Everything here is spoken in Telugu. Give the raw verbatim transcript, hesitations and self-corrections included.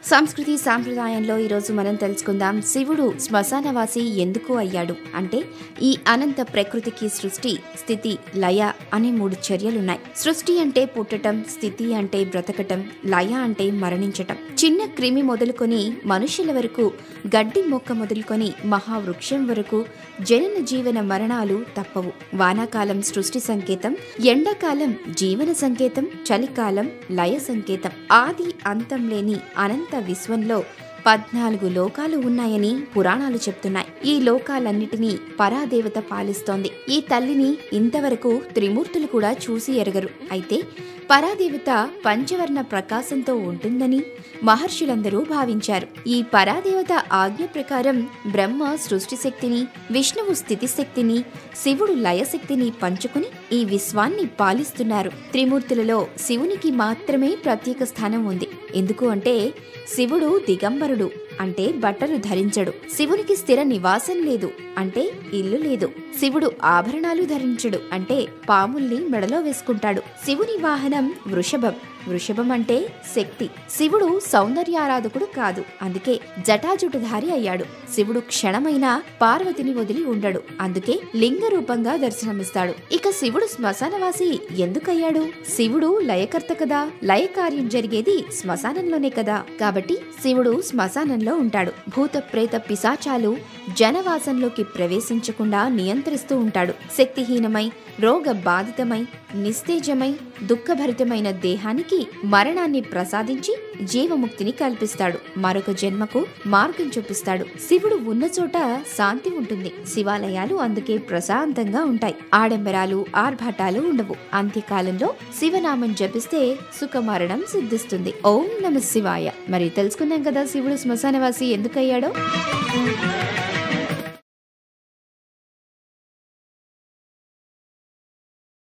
సంస్కృతి సాంప్రదాయంలో ఈరోజు మనం తెలుసుకుందాం శివుడు శ్మశానవాసి ఎందుకు అయ్యాడు అంటే ఈ అనంత ప్రకృతికి సృష్టి స్థితి లయ అనే మూడు చర్యలున్నాయి. సృష్టి అంటే పుట్టటం, స్థితి అంటే బ్రతకటం, లయ అంటే మరణించటం. చిన్న క్రిమి మొదలుకొని మనుషుల వరకు, గడ్డి మొక్క మొదలుకొని మహావృక్షం వరకు జనన జీవన మరణాలు తప్పవు. వానాకాలం సృష్టి సంకేతం, ఎండాకాలం జీవన సంకేతం, చలికాలం లయ సంకేతం. ఆది అంతం లేని అనంత విశ్వంలో పద్నాలుగు లోకాలు ఉన్నాయని పురాణాలు చెప్తున్నాయి. ఈ లోకాలన్నిటినీ పరాదేవత పాలిస్తోంది. ఈ తల్లిని ఇంతవరకు త్రిమూర్తులు కూడా చూసి ఎరగరు. అయితే పరాదేవత పంచవర్ణ ప్రకాశంతో ఉంటుందని మహర్షులందరూ భావించారు. ఈ పరాదేవత ఆజ్ఞ ప్రకారం బ్రహ్మ సృష్టి శక్తిని, విష్ణువు స్థితి శక్తిని, శివుడు లయశక్తిని పంచుకుని ఈ విశ్వాన్ని పాలిస్తున్నారు. త్రిమూర్తులలో శివునికి మాత్రమే ప్రత్యేక స్థానం ఉంది. ఎందుకు అంటే శివుడు దిగంబరుడు, అంటే బట్టలు ధరించడు. శివునికి స్థిర నివాసం లేదు, అంటే ఇల్లు లేదు. శివుడు ఆభరణాలు ధరించడు, అంటే పాముల్ని మెడలో వేసుకుంటాడు. శివుని వాహనం వృషభం. వృషభం అంటే శక్తి. శివుడు సౌందర్యారాధకుడు కాదు, అందుకే జటాజుటధారి అయ్యాడు. శివుడు క్షణమైన పార్వతిని వదిలి ఉండడు, అందుకే లింగ రూపంగా దర్శనమిస్తాడు. ఇక శివుడు శ్మశానవాసి ఎందుకయ్యాడు? శివుడు లయకర్త కదా, లయ కార్యం జరిగేది శ్మశానంలోనే కదా. కాబట్టి శివుడు శ్మశానంలో ఉంటాడు. భూత ప్రేత పిశాచాలు జనవాసంలోకి ప్రవేశించకుండా నియంత్రిస్తూ ఉంటాడు. శక్తిహీనమై, రోగ బాధితమై, నిస్తేజమై, దుఃఖభరితమైన దేహానికి మరణాన్ని ప్రసాదించి జీవముక్తిని కల్పిస్తాడు. మరొక జన్మకు మార్గం చూపిస్తాడు. శివుడు ఉన్న చోట శాంతి ఉంటుంది. శివాలయాలు అందుకే ప్రశాంతంగా ఉంటాయి. ఆడంబరాలు, ఆర్భాటాలు ఉండవు. అంత్యకాలంలో శివనామం జపిస్తే సుఖమరణం సిద్ధిస్తుంది. ఓం నమ శివాయ. మరి తెలుసుకున్నాం కదా శివుడు శ్మశానవాసి ఎందుకయ్యాడో.